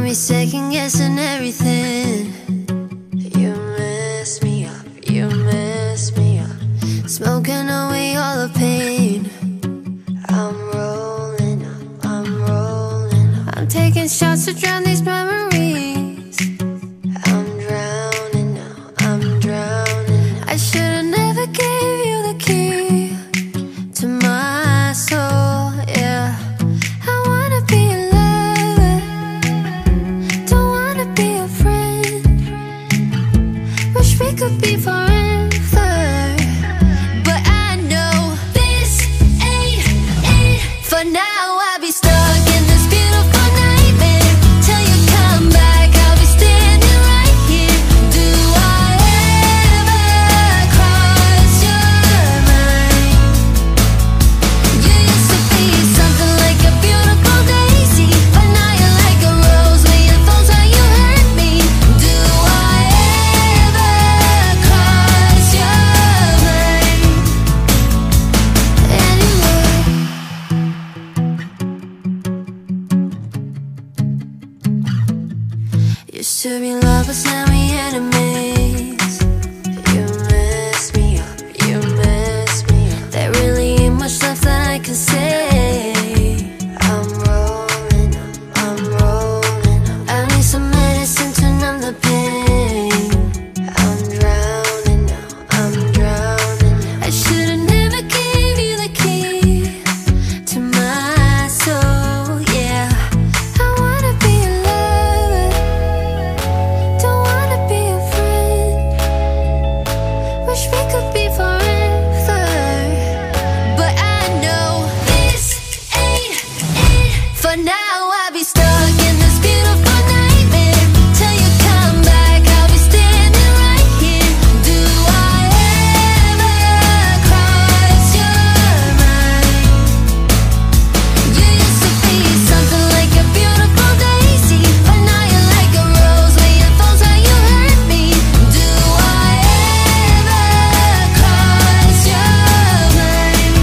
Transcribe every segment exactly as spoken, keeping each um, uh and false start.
me second guessing everything. You mess me up, you mess me up, smoking away all the pain. I'm rolling up, I'm rolling up, I'm taking shots to drown these memories. I'm drowning now, I'm drowning now. I should've never gave you the key to my soul, yeah. I wanna be a lover, don't wanna be a friend. Wish we could be forever, but I know this ain't it. For now I'll be stuck in this beautiful nightmare. Till you come back, I'll be standing right here. Do I ever cross your mind? You used to be something like a beautiful daisy, but now you're like a rose when your thorns how you hurt me. Do I ever cross your mind? Anyway, used to be lovers, now we enemies. You mess me up, you mess me up. There really ain't much left that I can say. I'm rolling up, I'm rolling up, I need some medicine to numb the pain. I'm drowning now, I'm drowning now. I should've never gave you the key to my soul, yeah. I wanna be a lover, don't wanna be a friend. Wish we could be forever, but I know this ain't it. For now I'll be stuck in this beautiful nightmare. Till you come back, I'll be standing right here. Do I ever cross your mind? You used to be something like a beautiful daisy, but now you're like a rose when your thorns how you hurt me. Do I ever cross your mind?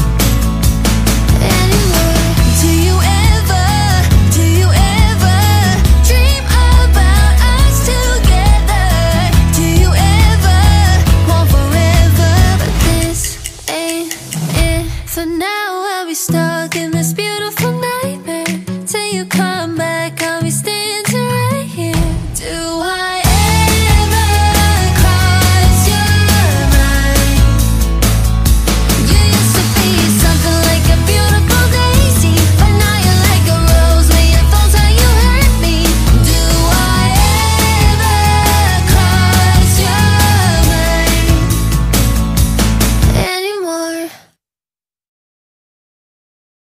Anyway, do you ever, do you ever dream about us together? Do you ever want forever? But this ain't it. For now I'll be stuck in